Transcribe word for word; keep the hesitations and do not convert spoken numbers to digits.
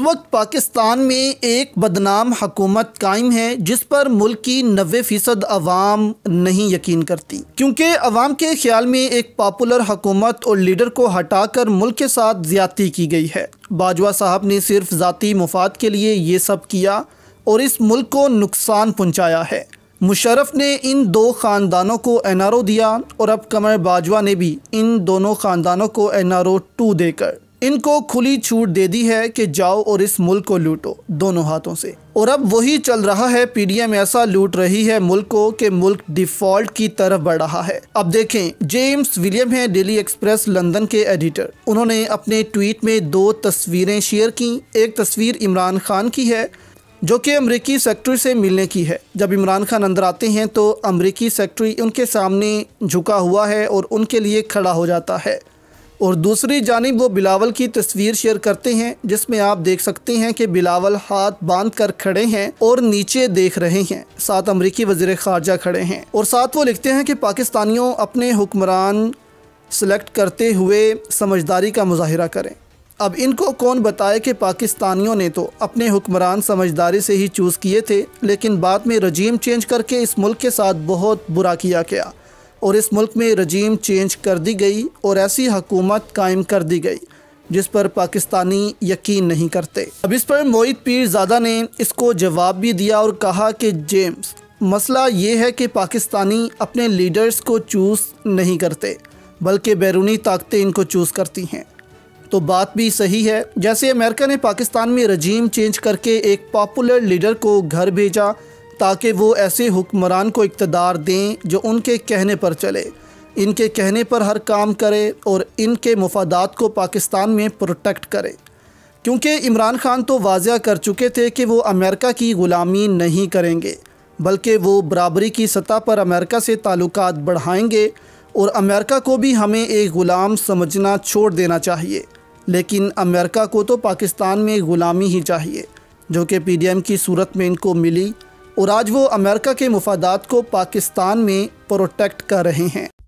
वक्त पाकिस्तान में एक बदनाम हुकूमत कायम है जिस पर मुल्क की नब्बे फ़ीसद अवाम नहीं यकीन करती, क्योंकि अवाम के ख्याल में एक पॉपुलर हुकूमत और लीडर को हटाकर मुल्क के साथ ज़्यादती की गई है। बाजवा साहब ने सिर्फ ज़ाती मुफाद के लिए ये सब किया और इस मुल्क को नुकसान पहुँचाया है। मुशर्रफ ने इन दो ख़ानदानों को एन आर ओ दिया और अब कमर बाजवा ने भी इन दोनों ख़ानदानों को एन आर ओ टू देकर इनको खुली छूट दे दी है कि जाओ और इस मुल्क को लूटो दोनों हाथों से। और अब वही चल रहा है। पी डी एम ऐसा लूट रही है मुल्क को कि मुल्क डिफ़ॉल्ट की तरफ बढ़ रहा है। अब देखें, जेम्स विलियम हैं डेली एक्सप्रेस लंदन के एडिटर। उन्होंने अपने ट्वीट में दो तस्वीरें शेयर की। एक तस्वीर इमरान खान की है जो कि अमरीकी सेक्रेटरी से मिलने की है। जब इमरान खान अंदर आते हैं तो अमरीकी सेक्रेटरी उनके सामने झुका हुआ है और उनके लिए खड़ा हो जाता है। और दूसरी जानिब वो बिलावल की तस्वीर शेयर करते हैं जिसमें आप देख सकते हैं कि बिलावल हाथ बांध कर खड़े हैं और नीचे देख रहे हैं। साथ अमरीकी वज़ीर ख़ारजा खड़े हैं और साथ वो लिखते हैं कि पाकिस्तानियों अपने हुक्मरान सेलेक्ट करते हुए समझदारी का मुजाहिरा करें। अब इनको कौन बताए कि पाकिस्तानियों ने तो अपने हुक्मरान समझदारी से ही चूज़ किए थे, लेकिन बाद में रजीम चेंज करके इस मुल्क के साथ बहुत बुरा किया गया और इस मुल्क में रजीम चेंज कर दी गई और ऐसी हुकूमत कायम कर दी गई जिस पर पाकिस्तानी यकीन नहीं करते। अब इस पर मोहित पीरज़ादा ने इसको जवाब भी दिया और कहा कि जेम्स, मसला ये है कि पाकिस्तानी अपने लीडर्स को चूज़ नहीं करते बल्कि बैरूनी ताकतें इनको चूज़ करती हैं। तो बात भी सही है। जैसे अमेरिका ने पाकिस्तान में रजीम चेंज करके एक पॉपुलर लीडर को घर भेजा ताकि वो ऐसे हुक्मरान को इक़्तिदार दें जो उनके कहने पर चले, इनके कहने पर हर काम करे और इनके मुफादात को पाकिस्तान में प्रोटेक्ट करे। क्योंकि इमरान खान तो वाज़ह कर चुके थे कि वो अमेरिका की ग़ुलामी नहीं करेंगे बल्कि वो बराबरी की सतह पर अमेरिका से ताल्लुकात बढ़ाएंगे और अमेरिका को भी हमें एक ग़ुलाम समझना छोड़ देना चाहिए। लेकिन अमेरिका को तो पाकिस्तान में ग़ुलामी ही चाहिए, जो कि पी डी एम की सूरत में इनको मिली और आज वो अमेरिका के मुफादात को पाकिस्तान में प्रोटेक्ट कर रहे हैं।